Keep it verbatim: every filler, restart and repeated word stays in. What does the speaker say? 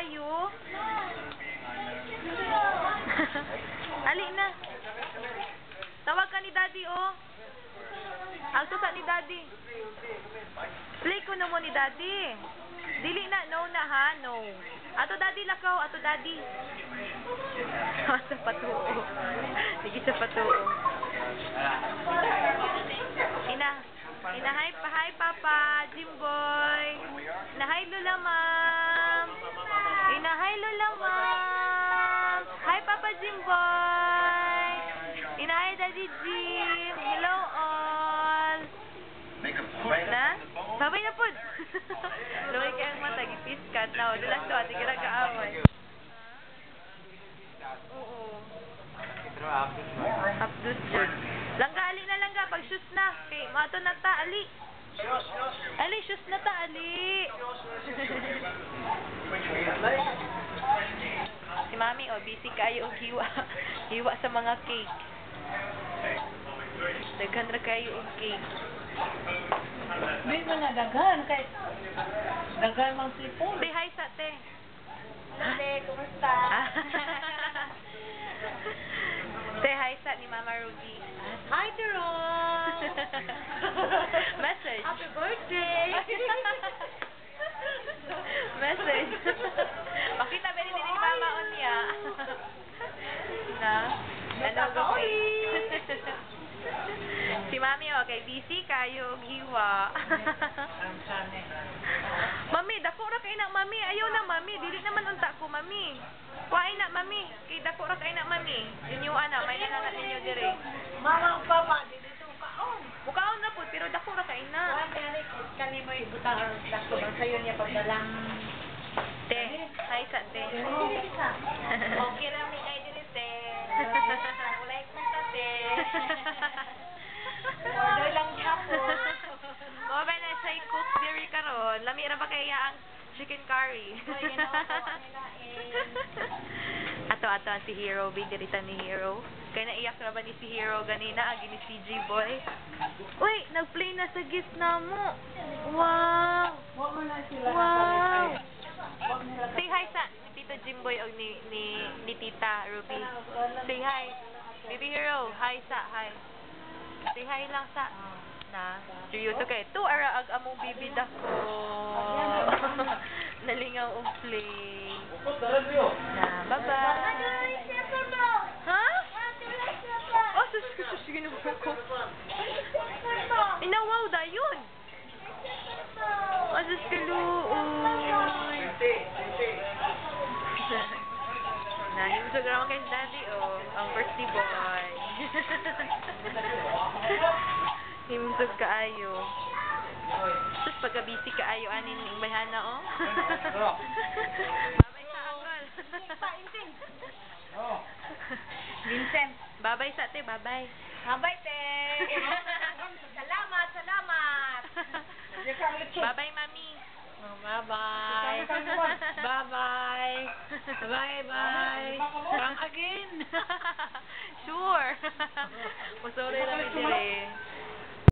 kayo. Ali na. Tawag ka ni Daddy, oh. Alto sa ni Daddy. Play ko na mo ni Daddy. Dili na, no na ha, no. Ato Daddy lakaw, ato Daddy. Sa patuo. Sige sa patuo. Ina. Ina, hi, hi Papa, Jimboy. Ina, hi Lola Ma'am. Ina, hi Lola Ma'am. Hi Papa Jimboy. Ina, hi Daddy Jim. Hello all. Na? Babay na po. Luwi kayong mata, gipiskat na. Dalas to, ati kira kaaway. Oo. Abdus yun. Langga, ali na langga. Pag shoes na. Okay, mato na ta, ali. Ali, shoes na ta, ali. Si Mami, oh, busy kayo og hiwa. Hiwa sa mga cake. Daghan ra kayo og cake. May mga daghan kay daghan mang sipon. Say hi sa te. Ate, kumusta? Say hi sa ni Mama Ruby. Hi, Teron! Message. Happy birthday! Message. Pakita ba ni ni Mama on niya? Na? Ano ba ko? Si Mami, okay, busy kayo, hiwa. Mami, dako ra kay na, Mami. Ayaw na, Mami. Dili naman unta ko, Mami. Kuhain na, Mami. Kay dako ra kay na, Mami. Inyo ana, may nanangat ninyo dire. Mama, Papa, dito kaon. Bukaon na po, pero dako ra kay na. Kuan kani kani mo ibutang ang dako ang sayo niya pagdalang. Te, hi sa te. Okay ra mi kay dire te. Like mo ta te. Order lang gyapon. O ba na say cook diri karon? Lami ra ba kaya ang chicken curry? Ato ato ang si Hero, big diri ta ni Hero. Kaya naiyak ra ba ni si Hero ganina agi ni C J boy? Uy, nag-play na sa gift na mo. Wow. Wow. Say hi sa ni Tito Jimboy o ni ni ni Tita Ruby. Say hi. Baby Hero, hi sa hi. Say hi lang sa na. Seryoso kay to ara ag among bibid ako. Nalingaw og play. Na, bye-bye. Ha? Oh, sus, sus, sus, ginawa ko. Inawaw da yun. Oh, sus, kaluoy. Nahimsog naman kay Daddy, oh. Ang birthday boy. Himsog kaayo. Sus, pagka-busy kaayo, anin yung bayhana, oh. Babay sa angkol. Vincent. Babay sa te, babay. Babay te. Salamat, salamat. Babay, Mami. Oh, bye-bye. Bye-bye. Bye-bye. Come again. Sure. Masore lang ito eh.